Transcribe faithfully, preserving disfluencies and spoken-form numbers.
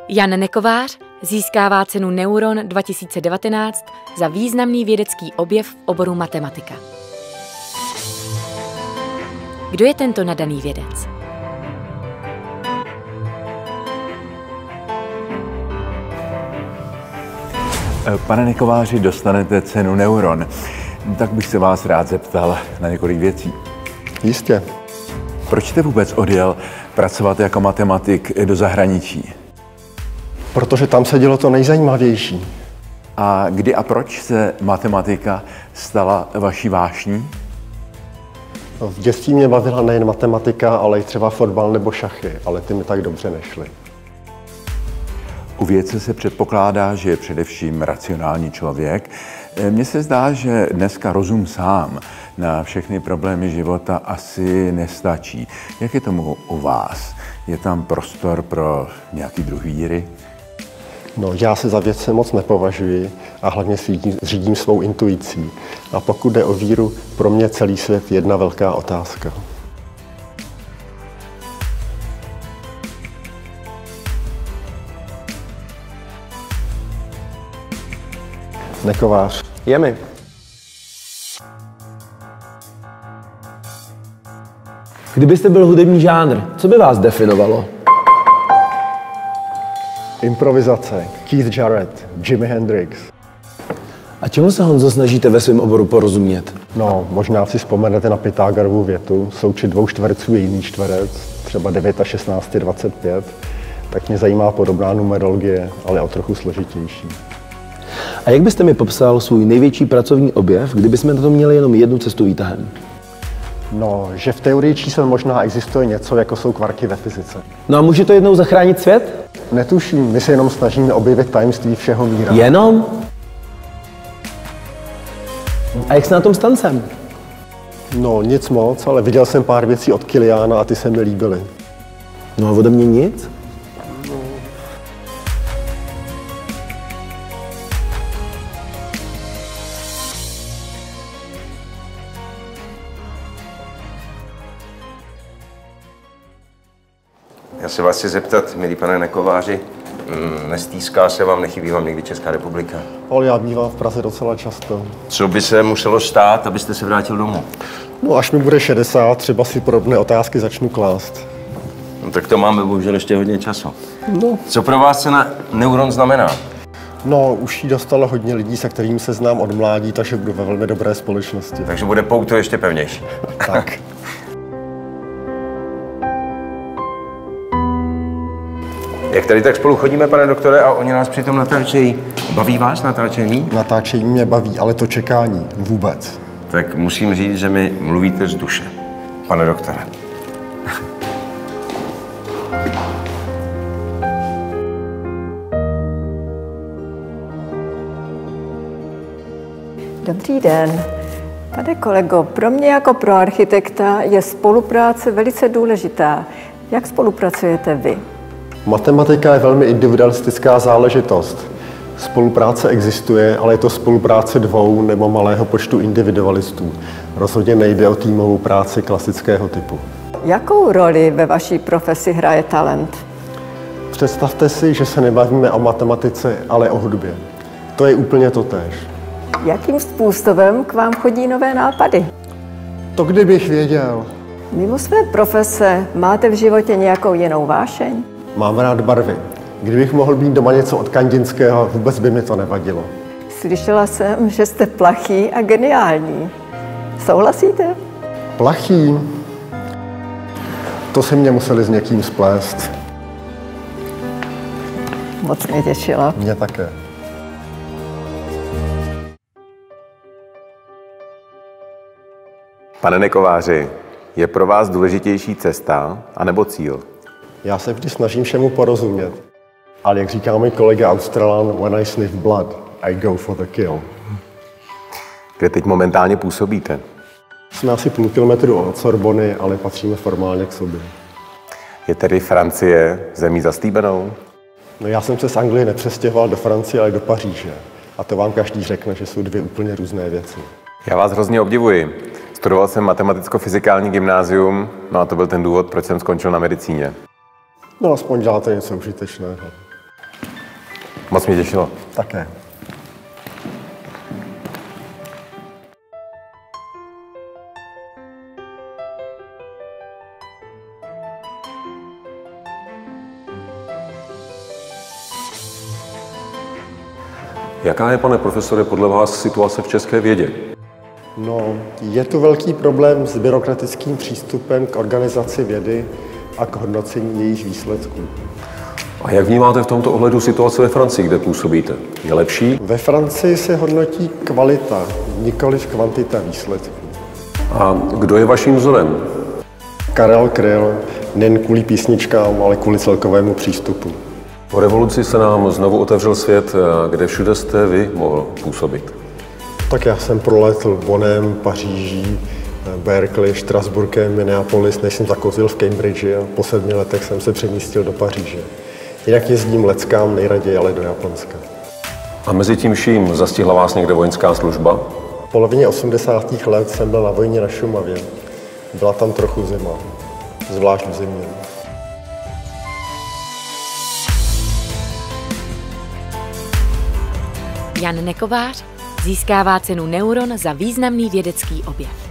Jan Nekovář získává cenu Neuron dva tisíce devatenáct za významný vědecký objev v oboru matematika. Kdo je tento nadaný vědec? Pane Nekováři, dostanete cenu Neuron. Tak bych se vás rád zeptal na několik věcí. Jistě. Proč jste vůbec odjel pracovat jako matematik do zahraničí? Protože tam se dělo to nejzajímavější. A kdy a proč se matematika stala vaší vášní? V dětství mě bavila nejen matematika, ale i třeba fotbal nebo šachy, ale ty mi tak dobře nešly. U vědce se předpokládá, že je především racionální člověk. Mně se zdá, že dneska rozum sám na všechny problémy života asi nestačí. Jak je tomu u vás? Je tam prostor pro nějaký druh víry? No, já se za vědce moc nepovažuji a hlavně řídím, řídím svou intuicí. A pokud jde o víru, pro mě celý svět jedna velká otázka. Nekovář. Je mi. Kdybyste byl hudební žánr, co by vás definovalo? Improvizace. Keith Jarrett, Jimi Hendrix. A čemu se, Honzo, snažíte ve svém oboru porozumět? No, možná si vzpomenete na Pythagorovou větu. Součet dvou čtverců je jiný čtverec, třeba devět a šestnáct je dvacet pět. Tak mě zajímá podobná numerologie, ale o trochu složitější. A jak byste mi popsal svůj největší pracovní objev, kdybychom na to měli jenom jednu cestu výtahem? No, že v teorii čísel možná existuje něco, jako jsou kvarky ve fyzice. No a může to jednou zachránit svět? Netuším, my se jenom snažíme objevit tajemství všeho míra. Jenom? A jak jsi na tom s tancem? No, nic moc, ale viděl jsem pár věcí od Kiliána a ty se mi líbily. No a ode mě nic? Já se vás chci zeptat, milý pane Nekováři, nestýská se vám, nechybí vám někdy Česká republika? Ale já bývám v Praze docela často. Co by se muselo stát, abyste se vrátil domů? No, až mi bude šedesát, třeba si podobné otázky začnu klást. No, tak to máme bohužel ještě hodně času. No. Co pro vás cena Neuron znamená? No, už jí dostalo hodně lidí, se kterými se znám od mládí, takže budu ve velmi dobré společnosti. Takže bude pouto ještě pevnější. Tak. Jak tady tak spolu chodíme, pane doktore, a oni nás přitom natáčejí. Baví vás natáčení? Natáčení mě baví, ale to čekání vůbec. Tak musím říct, že mi mluvíte z duše, pane doktore. Dobrý den. Pane kolego, pro mě jako pro architekta je spolupráce velice důležitá. Jak spolupracujete vy? Matematika je velmi individualistická záležitost. Spolupráce existuje, ale je to spolupráce dvou nebo malého počtu individualistů. Rozhodně nejde o týmovou práci klasického typu. Jakou roli ve vaší profesi hraje talent? Představte si, že se nebavíme o matematice, ale o hudbě. To je úplně totéž. Jakým způsobem k vám chodí nové nápady? To kdybych věděl. Mimo své profese máte v životě nějakou jinou vášeň? Mám rád barvy. Kdybych mohl být doma něco od Kandinského, vůbec by mi to nevadilo. Slyšela jsem, že jste plachý a geniální. Souhlasíte? Plachý? To se mě museli s někým splést. Moc mě těšila. Mě také. Pane Nekováři, je pro vás důležitější cesta anebo cíl? Já se vždy snažím všemu porozumět. Ale jak říká můj kolega Australan, when I sniff blood, I go for the kill. Kde teď momentálně působíte? Jsme asi půl kilometru od Sorbony, ale patříme formálně k sobě. Je tedy Francie zemí zastýbenou? No, já jsem se z Anglie nepřestěhoval do Francie, ale do Paříže. A to vám každý řekne, že jsou dvě úplně různé věci. Já vás hrozně obdivuji. Studoval jsem matematicko-fyzikální gymnázium, no a to byl ten důvod, proč jsem skončil na medicíně. No, aspoň děláte něco užitečného. Moc mě těšilo. Také. Jaká je, pane profesore, podle vás situace v české vědě? No, je tu velký problém s byrokratickým přístupem k organizaci vědy a k hodnocení jejich výsledků. A jak vnímáte v tomto ohledu situaci ve Francii, kde působíte? Je lepší? Ve Francii se hodnotí kvalita, nikoliv kvantita výsledků. A kdo je vaším vzorem? Karel Kryl, nejen kvůli písničkám, ale kvůli celkovému přístupu. Po revoluci se nám znovu otevřel svět, kde všude jste vy mohl působit. Tak já jsem prolétl Bonnem, Paříží, Berkeley, Štrasburkem, Minneapolis, než jsem zakouzil v Cambridge a po sedmi letech jsem se přemístil do Paříže. Jinak jezdím leckám nejraději ale do Japonska. A mezi tím vším zastihla vás někde vojenská služba? V polovině osmdesátých let jsem byl na vojně na Šumavě. Byla tam trochu zima, zvlášť v zimě. Jan Nekovář získává cenu Neuron za významný vědecký objev.